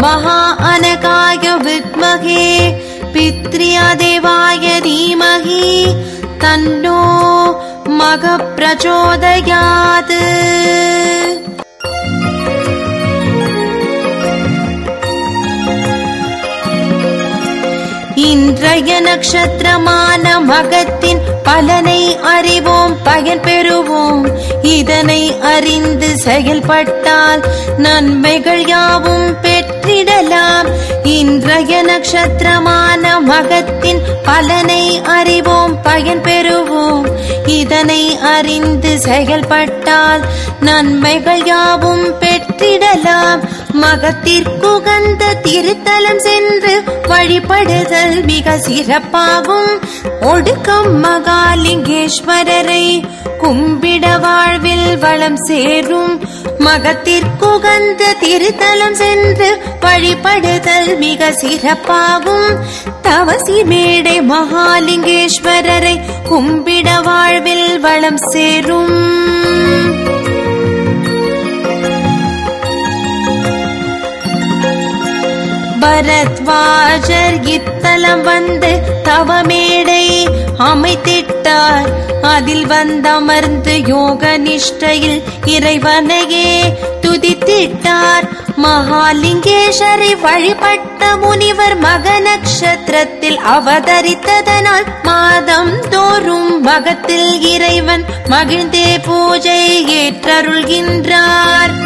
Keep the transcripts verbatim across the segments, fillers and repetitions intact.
महा अनकाय विद्महे पितृदेवाय धीमहि तन्नो मघः प्रचोदयात्। இன்றைய நட்சத்திரமான மகத்தின் பலனை அறிவோம், பயன் பெறுவோம். இதனை அறிந்து செயல்பட்டால் நன்மைகள் யாவும் பெற்றிடலாம். இன்றைய நட்சத்திரமான மகத்தின் பலனை அறிவோம், பயன் பெறுவோம். இதனை அறிந்து செயல்பட்டால் நன்மைகள் யாவும் பெற்றிடலாம். மகத்திற்குகந்த திருத்தலம் சென்று வழிபடுதல் மிக சிறப்பாகும். ஒடுக்கம் மகாலிங்கேஸ்வரரை கும்பிட வாழ்வில் வளம் சேரும். மகத்திற்குகந்த திருத்தலம் சென்று வழிபடுதல் மிக சிறப்பாகும். தவசி மேடை மகாலிங்கேஸ்வரரை கும்பிட வாழ்வில் வளம் சேரும். பரத்வாஜர் இத்தலம் வந்து தவமேடை அமைத்திட்டார். அதில் வந்தமர்ந்து யோக நிஷ்டையில் இறைவனையே துதித்திட்டார். மகாலிங்கேஸ்வரை வழிபட்ட முனிவர் மக நட்சத்திரத்தில் அவதரித்ததனால் மாதம் தோறும் மகத்தில் இறைவன் மகிழ்ந்தே பூஜை ஏற்றருள்கின்றார்.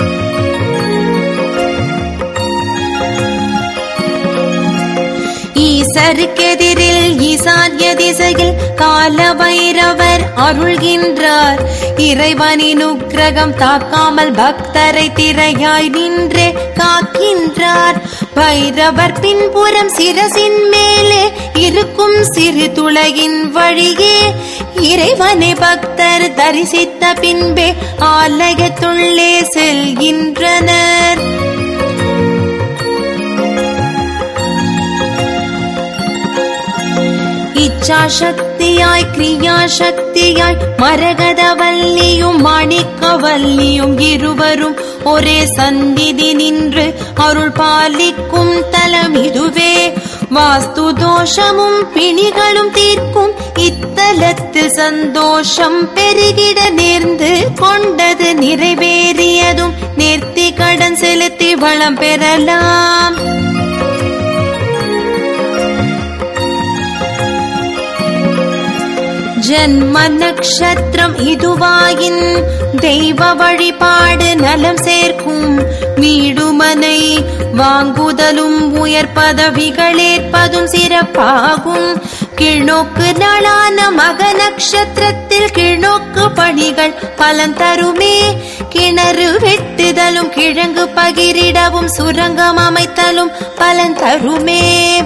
ஈசருக்கெதிரில் ஈசான்ய திசையில் கால பைரவர் அருள்கின்றார். இறைவனின் உக்கிரகம் தாக்காமல் பக்தரை திரையாய் நின்றே காக்கின்றார். பைரவர் பின்புறம் சிரசின் மேலே இருக்கும் சிறு துளையின் வழியே இறைவனை பக்தர் தரிசித்த பின்பே ஆலயத்துள்ளே செல்கின்றனர். இச்சா சக்தியாய் கிரியா சக்தியாய் மரகத வல்லியும் மாணிக்க வல்லியும் இருவரும் ஒரே சந்நிதி நின்று அருள் பாலிக்கும் தலம் இதுவே. வாஸ்து தோஷமும் பிணிகளும் தீர்க்கும் இத்தலத்தில் சந்தோஷம் பெருகிட நேர்ந்து கொண்டது நிறைவேறியதும் நேர்த்தி கடன் செலுத்தி வளம் பெறலாம். ஜன்ம நக்ஷத்திரம் இதுவாயின் தெய்வ வழிபாடு நலம் சேர்க்கும். வீடுமனை வாங்குதலும் உயர் பதவிகள் ஏற்பதும் சிறப்பாகும். கீழ்நோக்கு நாளான மக நட்சத்திரத்தில் கீழ்நோக்கு பணிகள் பலன் தருமே. கிணறு வெட்டுதலும் கிழங்கு பகிரிடவும் சுரங்கம் அமைத்தலும் பலன் தருமே.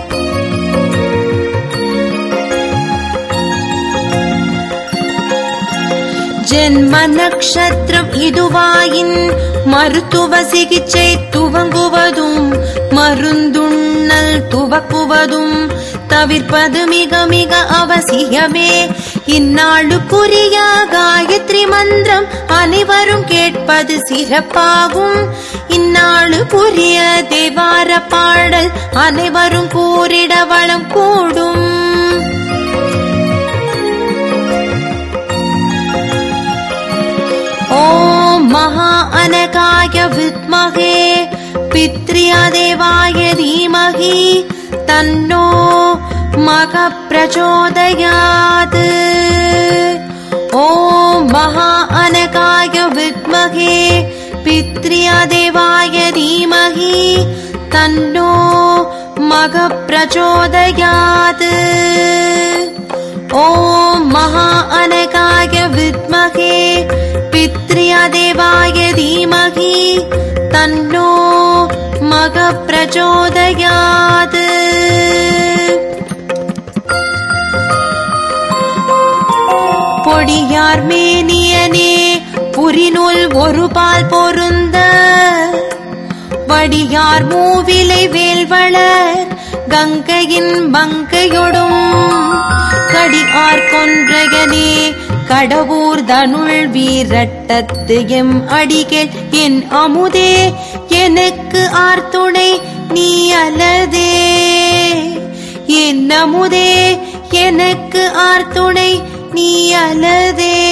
ஜென்ம நக்ஷத்திரம் இதுவாயின் மருத்துவ சிகிச்சை துவங்குவதும் மருந்துண்ணல் துவக்குவதும் தவிர்ப்பது மிக மிக அவசியமே. இந்நாளுக்குரிய காயத்ரி மந்திரம் அனைவரும் கேட்பது சிறப்பாகும். இந்நாளுக்குரிய தேவார பாடல் அனைவரும் கூறிட வளம் கூடும். ओम महा अनकाय विद्महे पितृदेवाय धीमहि तन्नो मघः प्रचोदयात्। ओम महा अनकाय विद्महे पितृदेवाय धीमहि तन्नो मघः प्रचोदयात्। ओम महा अनकाय विद्महे पितृदेवाय धीमहि तन्नो मघः प्रचोदयात्। பொடியார் மேனியனே புரிநூல் ஒரு பால் பொருந்த வடியார் மூவிலை வேல்வளர் கங்கையின் மங்கையொடும் கடியார் கொன்றையனே கடவுர் தனுள் வீரட்டத்து எம் அடிகள் என் அமுதே எனக்கு ஆர்த்துணை அலதே. என் அமுதே எனக்கு ஆர்த்துணை நீ அலதே.